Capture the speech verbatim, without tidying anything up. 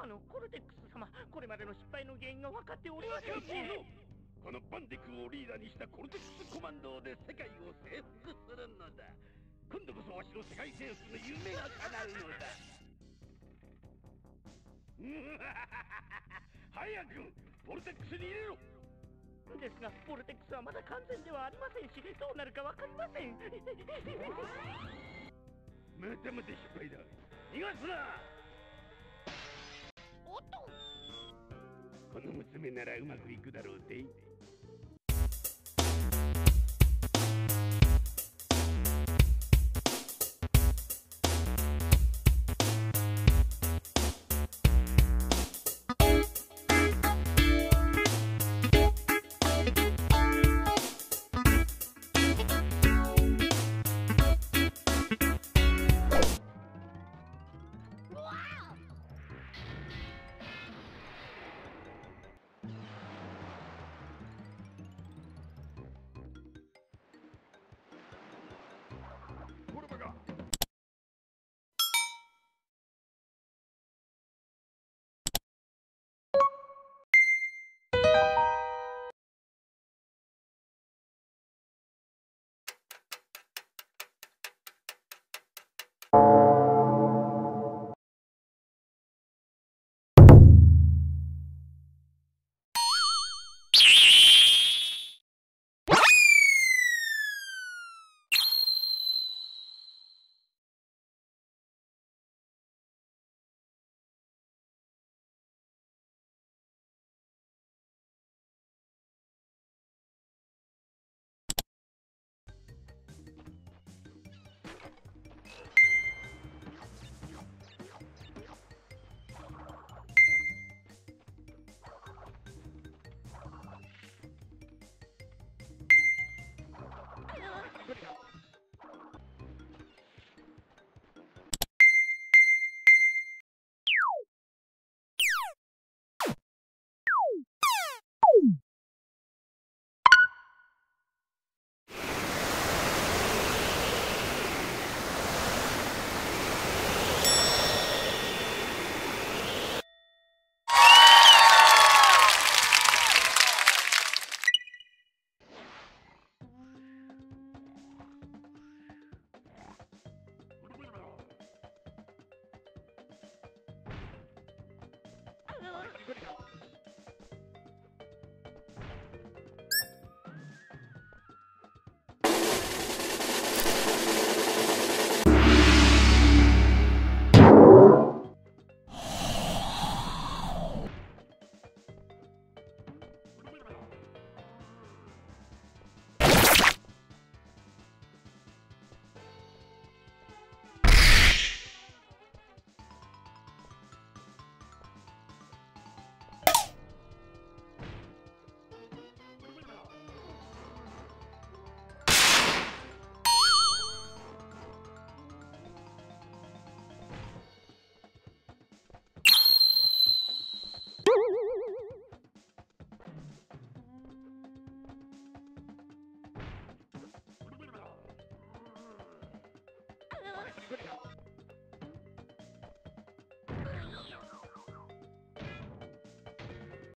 あのコルテックス様、これまでの失敗の原因が分かっておりませんし、 このバンディクをリーダーにしたコルテックスコマンドで世界を征服するのだ。今度こそわしの世界征服の夢が叶うのだ。早くボルテックスに入れろ。 ですが、ボルテックスはまだ完全ではありませんし、どうなるか分かりません。 またまた失敗だ。逃がすな。 おっと、 この娘ならうまくいくだろうて。 あの